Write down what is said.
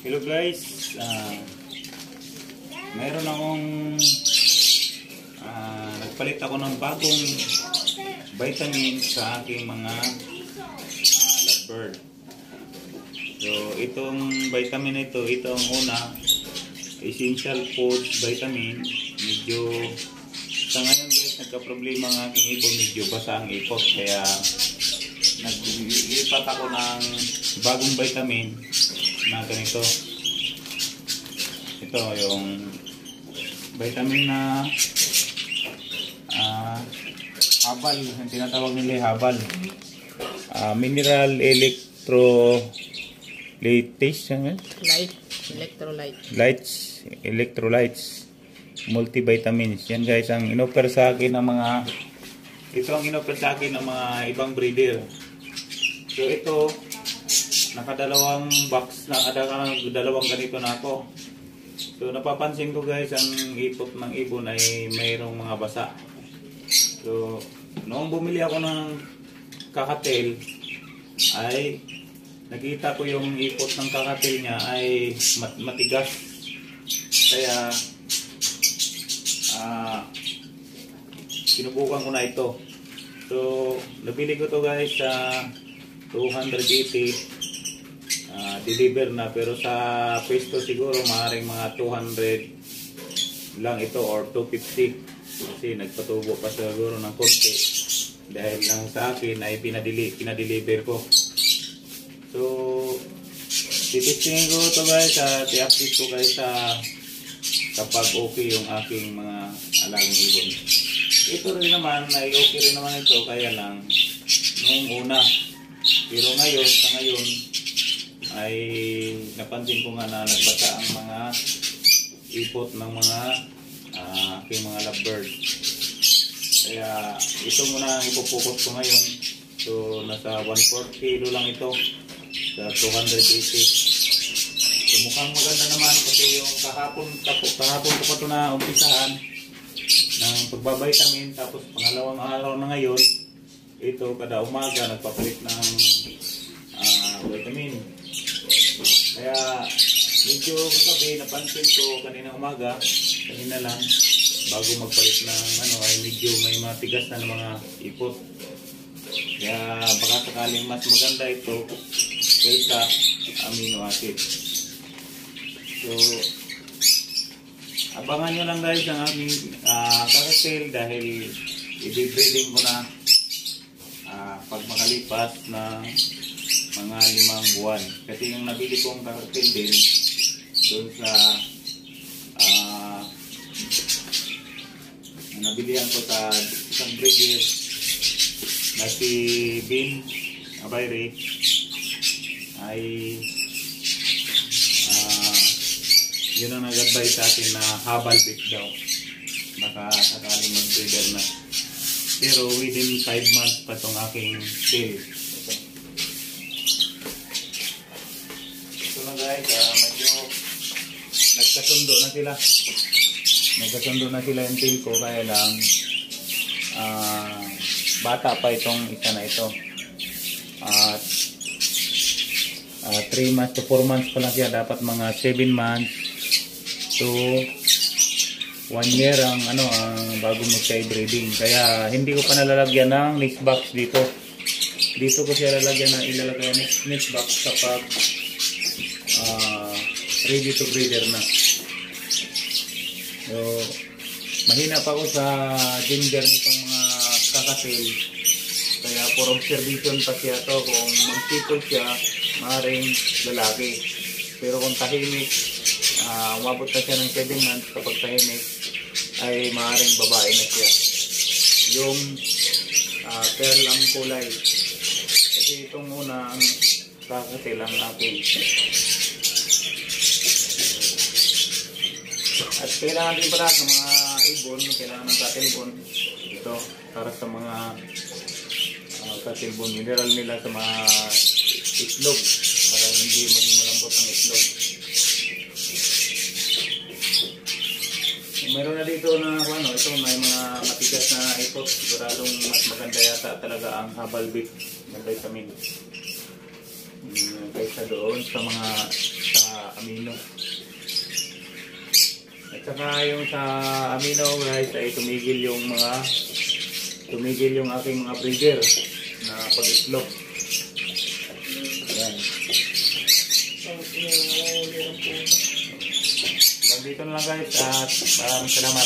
Hello guys, mayroon akong nagpalit ako ng bagong vitamin sa aking mga lovebird. So itong vitamin na ito ang una, essential food vitamin. Medyo sa ngayon guys, nagka-problema ang aking ibon, medyo basa ang ipot, kaya naglipat ako ng bagong vitamin na ganito. Ito yung vitamin na habal, ang tinatawag nila habal. Mineral electrolytes multivitamins. Yan guys ang inoffer sa akin ng mga ibang breeder. So ito, nakadalawang box na, dalawang ganito na ako. So napapansin ko guys, ang ipot ng ibon ay mayroong mga basa. So noong bumili ako ng kakatel, ay nakita ko yung ipot ng kakatel niya ay matigas. Kaya sinubukan ko na ito. So nabili ko to guys sa 280. Deliver na, pero sa pwesto siguro maaaring mga 200 lang ito or 250 kasi nagpatubo pa siguro ng konti dahil lang sa akin ay pinadeliver ko. So titestingin ko ito guys at i-update ko guys kapag okay yung aking mga alagang ibon. Ito rin naman ay okay rin naman ito, kaya lang noong una, pero ngayon sa ngayon ay napansin ko nga na nagbasa ang mga ipot ng mga aking mga lovebird. Kaya ito muna ang ipupukot ko ngayon. So nasa 1/4 kilo lang ito sa 280. So mukhang maganda naman kasi yung kahapon ko pa ito na umpisahan ng pagbabitamin, tapos pangalawang araw na ngayon, ito kada umaga nagpapalit ng vitamin. Kaya medyo kagabi napansin ko kanina umaga, kanina lang bago magpalit ng ay medyo may matigas na ng mga ipot. Kaya baka sakaling mas maganda ito kaysa amino acid. So abangan nyo lang guys ang aming kakatel dahil i-breeding ko na pag makalipas na mga 5 buwan. Kasi yung nabili kong kakatel din doon sa nabilihan ko sa isang breeder na si Bin Abayre ay yun ang nag-advise sa akin na habal bit daw, baka sakaling mag-breeder na. Pero within 5 months pa itong aking sale. Guys, medyo nagkasundo na sila yung tail ko, kaya lang bata pa itong isa na ito at 3 months to 4 months pa lang siya. Dapat mga 7 months to 1 year ang bago mo siya i-breeding. Kaya hindi ko pa nalalagyan ng nest box dito ko siya ilalagay ng nest box kapag ready to breeder na. So mahina pa ako sa gender nitong mga kakatel, kaya for observation pa siya to. Kung magtipol siya, maaaring lalaki, pero kung tahimik, umabot na siya ng 7 months, kapag tahimik ay maaaring babae na siya. Yung pearl ang kulay, kasi itong una ang kakatel ang akin. At kailangan din pala sa mga ibon, kailangan ng katilbon ito para sa mga katilbon, mineral nila sa mga itlog para hindi maging malambot ang itlog. Meron na dito na ito may mga matigas na ipot. Siguradong mas maganda yata talaga ang habal bit ng vitamin kaysa doon sa mga amino. At saka yung sa amino guys ay tumigil yung aking mga breeder na pag-itlog. Ayan. Dito na lang guys at maraming salamat.